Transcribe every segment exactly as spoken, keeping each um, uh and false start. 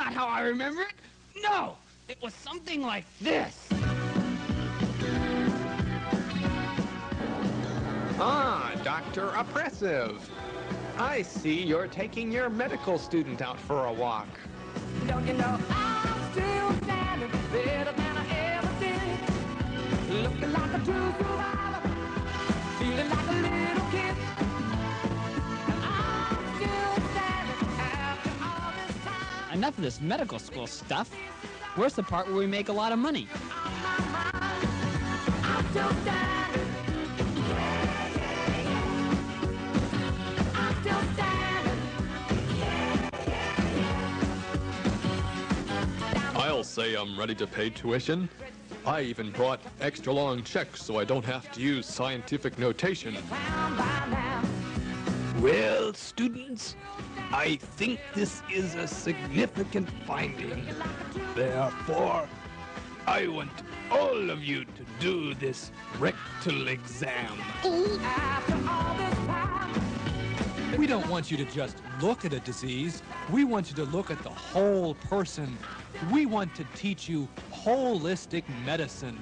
not how I remember it. No, it was something like this. Ah, Doctor Oppressive. I see you're taking your medical student out for a walk. Don't you know I'm still standing better than I ever did. Looking like a true survivor, feeling like a little kid. And I'm still standing after all this time. Enough of this medical school stuff. Where's the part where we make a lot of money? I'm still standing. I'm still standing. I'll say I'm ready to pay tuition. I even brought extra long checks so I don't have to use scientific notation. Well, students, I think this is a significant finding. Therefore, I want all of you to do this rectal exam. We don't want you to just look at a disease. We want you to look at the whole person. We want to teach you holistic medicine.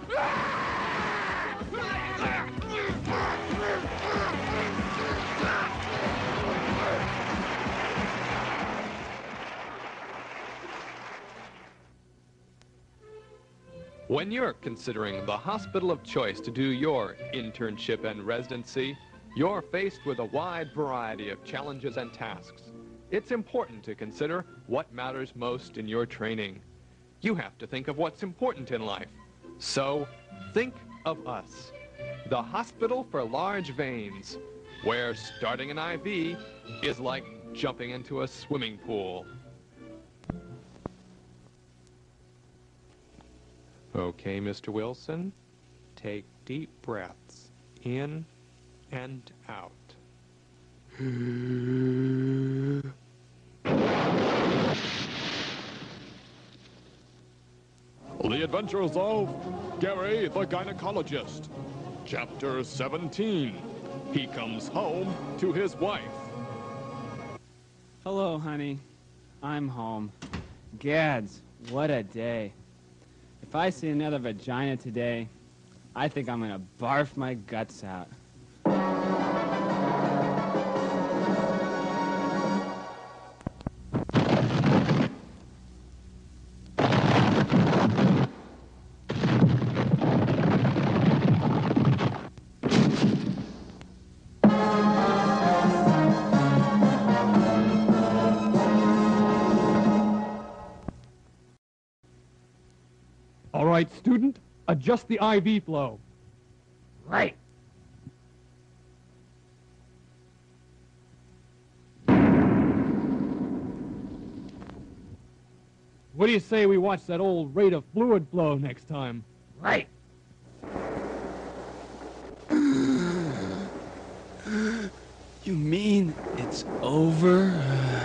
When you're considering the hospital of choice to do your internship and residency, you're faced with a wide variety of challenges and tasks. It's important to consider what matters most in your training. You have to think of what's important in life. So, think of us, the Hospital for Large Veins, where starting an I V is like jumping into a swimming pool. Okay, Mister Wilson, take deep breaths in and out. The Adventures of Gary the Gynecologist. Chapter seventeen. He comes home to his wife. Hello, honey. I'm home. Gads, what a day. If I see another vagina today, I think I'm gonna barf my guts out. All right, student, adjust the I V flow. Right. What do you say we watch that old rate of fluid flow next time? Right. You mean it's over?